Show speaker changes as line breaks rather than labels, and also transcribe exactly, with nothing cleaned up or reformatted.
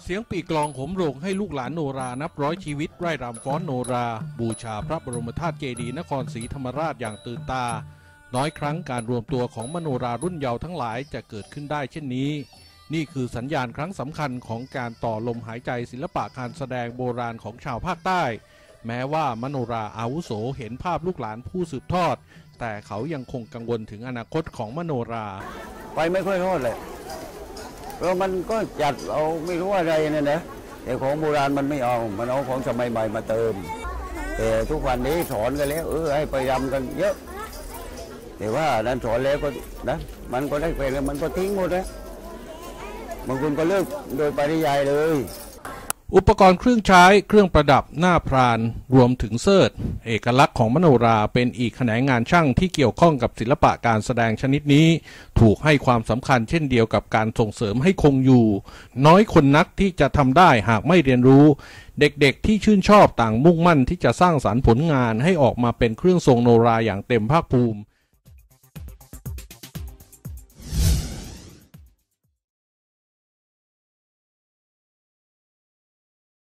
สียงปีกลองโหมโรงให้ลูกหลานโนรานับร้อยชีวิตไร่รำฟ้อนโนราบูชาพระบรมธาตุเจดีย์นครศรีธรรมราชอย่างตื่นตาน้อยครั้งการรวมตัวของมโนรารุ่นเยาว์ทั้งหลายจะเกิดขึ้นได้เช่นนี้นี่คือสัญญาณครั้งสำคัญของการต่อลมหายใจศิลปะการแสดงโบราณของชาวภาคใต้แม้ว่ามโนราอาวุโสเห็นภาพลูกหลานผู้สืบทอดแต่เขายังคงกังวลถึงอนาคตของมโนรา
ไปไม่ค่อยรอดเลยเพราะมันก็จัดเอาไม่รู้อะไรเนี่ยนะแต่ของโบราณมันไม่เอามันเอาของสมัยใหม่มาเติมแต่ทุกวันนี้สอนกันแล้วเออให้ไปรำกันเยอะแต่ว่านั้นสอนแล้วก็นะมันก็ได้ไปแล้วมันก็ทิ้งหมดแล้วบางคนก็เลิกโดยปริยายเลย
อุปกรณ์เครื่องใช้เครื่องประดับหน้าพรานรวมถึงเสิร์ธเอกลักษณ์ของมโนราเป็นอีกแขนงงานช่างที่เกี่ยวข้องกับศิลปะการแสดงชนิดนี้ถูกให้ความสำคัญเช่นเดียวกับการส่งเสริมให้คงอยู่น้อยคนนักที่จะทำได้หากไม่เรียนรู้เด็กๆที่ชื่นชอบต่างมุ่งมั่นที่จะสร้างสรรค์ผลงานให้ออกมาเป็นเครื่องทรงโนราอย่างเต็มภาคภูมิ